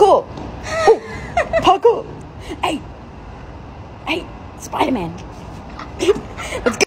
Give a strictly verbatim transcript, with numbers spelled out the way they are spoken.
Parkour. Ooh, parkour. Hey. Hey, Spider-Man. Let's go.